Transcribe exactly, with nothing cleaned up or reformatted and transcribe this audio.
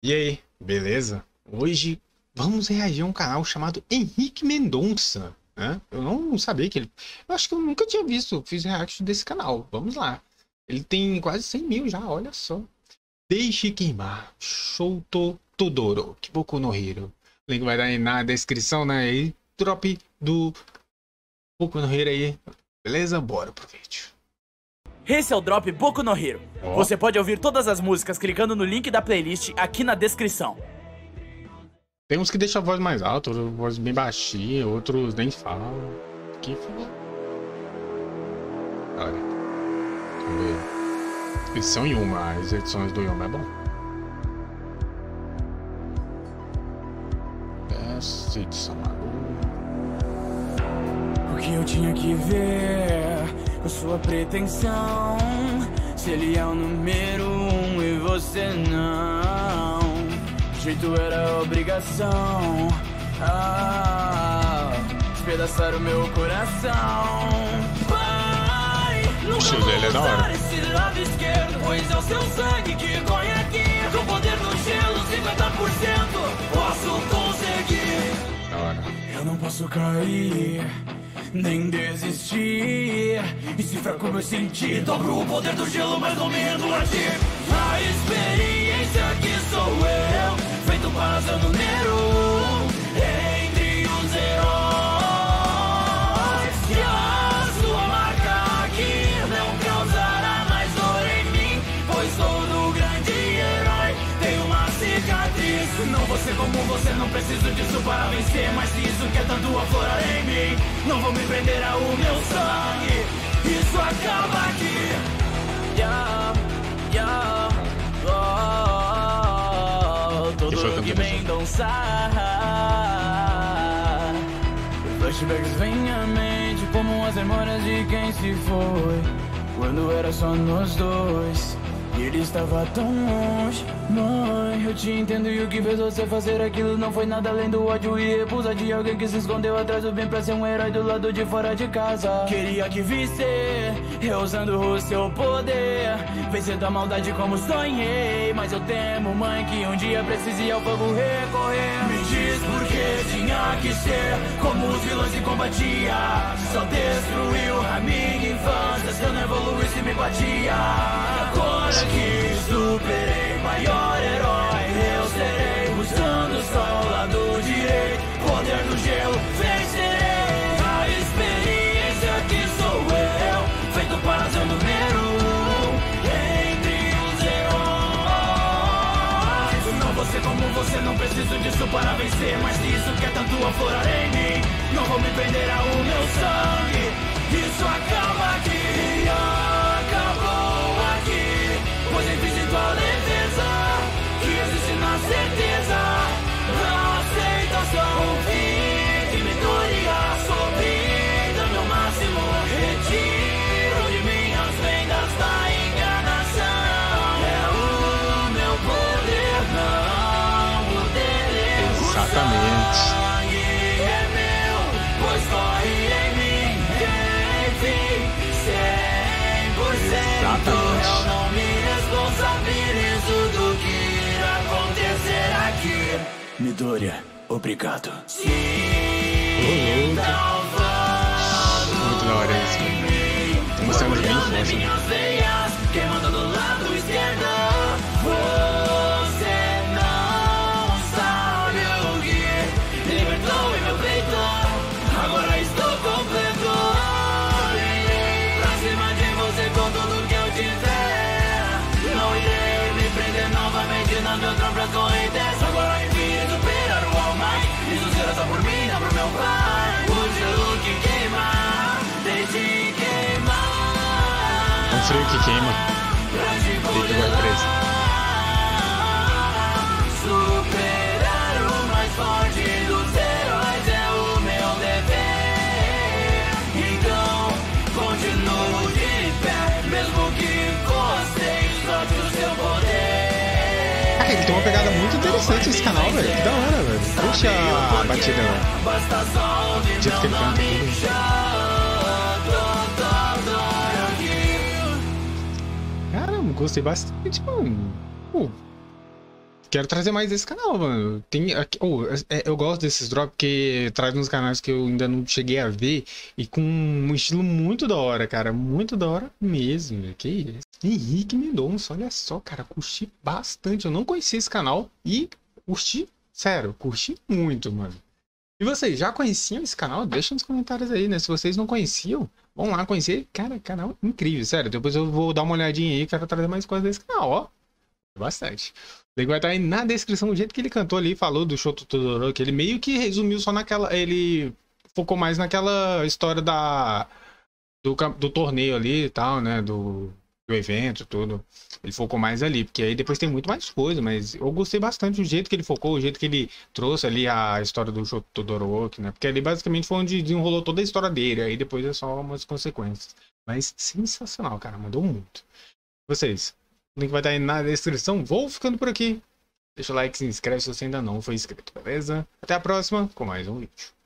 E aí, beleza? Hoje vamos reagir a um canal chamado Henrique Mendonça, né? Eu não sabia que ele... Eu acho que eu nunca tinha visto, fiz react desse canal. Vamos lá. Ele tem quase cem mil já, olha só. Deixe queimar. Shouto Todoro. Que Boku no Hero. O link vai dar aí na descrição, né? E drop do Boku no Hero aí. Beleza? Bora pro vídeo. Esse é o Drop Boku no Hero. Oh. Você pode ouvir todas as músicas clicando no link da playlist aqui na descrição. Tem uns que deixam a voz mais alta, outros a voz bem baixinha, outros nem falam. Que fala. Olha. Vamos ver. Edição Yuma, as edições do Yuma é bom. Essa edição O que eu tinha que ver com sua pretensão? Se ele é o número um e você não. O jeito era obrigação. Ah, despedaçar o meu coração. Pai, o estilo dele é da hora. Esse lado esquerdo, pois é o seu sangue que corre aqui. Com o poder do gelo, cinquenta por cento posso conseguir. Da hora. Eu não posso cair, nem desistir. E se fraco eu sentir, dobro o poder do gelo, mas não me rendo a ti. A experiência que sou eu, feito para ser número um entre os heróis. E a sua marca aqui não causará mais dor em mim, pois todo grande herói tem uma cicatriz. Não vou ser como você, não preciso disso para vencer, mas se isso quer tanto aflorar em mim, não vou me prender ao meu sangue. Isso acaba aqui. Yeah, yeah, oh, todo que Mendonça. Flashbacks vêm à mente como as memórias de quem se foi, quando era só nós dois e ele estava tão longe. Mãe, eu te entendo, e o que fez você fazer aquilo não foi nada além do ódio e repulsa de alguém que se escondeu atrás do bem pra ser um herói do lado de fora de casa. Queria que visse eu usando o seu poder, vencer da maldade como sonhei, mas eu temo, mãe, que um dia precise ao fogo recorrer. Me diz por que tinha que ser como os vilões que combatia, só destruiu a minha infância, se eu não evoluísse me batia. Agora que superei maior herói, eu serei, usando só o lado direito, poder do gelo, vencerei. A experiência que sou eu, feito para ser o número um entre os heróis. Não vou ser como você, não preciso disso para vencer, mas se isso quer tanto aflorar em mim, não vou me prender ao meu sangue. Isso acaba aqui, acabou aqui, pois enfim sinto a leveza que existe na certeza, na aceitação. Fim de vitória, sorrindo meu máximo, retiro de minhas vendas da enganação. É o meu poder, não o dele. Exatamente. O sangue é meu, pois corre em mim, enfim, cem por cento. Exatamente. Eu não me responsabilizo do que irá acontecer aqui. Midoriya, obrigado. Sim, então vamos. Muito da hora isso, cara. Tem uma cena bem forte. Minhas veias, queimando do lado esquerdo. Você não sabe o que libertou em meu peito. Agora estou completo. Irei pra cima de você com tudo que eu tiver. Não irei me prender novamente nas minhas próprias correntes. Agora enfim superar o All Might. Isso será só por mim, não pro meu pai. O gelo que queima, deixe queimar. É um frio que queima. Pra te Deito vai preso. superar o mais forte dos heróis é o meu dever. Então continuo de pé, mesmo que você explote o seu poder. Ah, ele tem uma pegada muito interessante esse canal, velho. Que da hora, velho. Puxa a batida, velho. Basta só ouvir O jeito que ele meu canta nome. tudo. Caramba, gostei bastante, mano. Pô, Quero trazer mais desse canal, mano. Tem, aqui- oh, é- eu gosto desses drops porque traz uns canais que eu ainda não cheguei a ver e com um estilo muito da hora, cara. Muito da hora mesmo. Que isso? Henrique Mendonça, olha só, cara. Curti bastante. Eu não conhecia esse canal e curti, sério, curti muito, mano. E vocês já conheciam esse canal? Deixa nos comentários aí, né? Se vocês não conheciam, vão lá conhecer. Cara, canal incrível, sério. Depois eu vou dar uma olhadinha aí, quero trazer mais coisas desse canal, ó. Bastante. O link vai estar aí na descrição, do jeito que ele cantou ali, falou do show do Todoroki, ele meio que resumiu só naquela, ele focou mais naquela história da do, cam- do torneio ali e tal, né, do, do evento, tudo. Ele focou mais ali, porque aí depois tem muito mais coisa, mas eu gostei bastante do jeito que ele focou, o jeito que ele trouxe ali a história do show do Todoroki, né, porque ali basicamente foi onde desenrolou toda a história dele, aí depois é só umas consequências. Mas sensacional, cara, mandou muito. Vocês? O link vai estar aí na descrição. Vou ficando por aqui. Deixa o like, se inscreve se você ainda não foi inscrito, beleza? Até a próxima com mais um vídeo.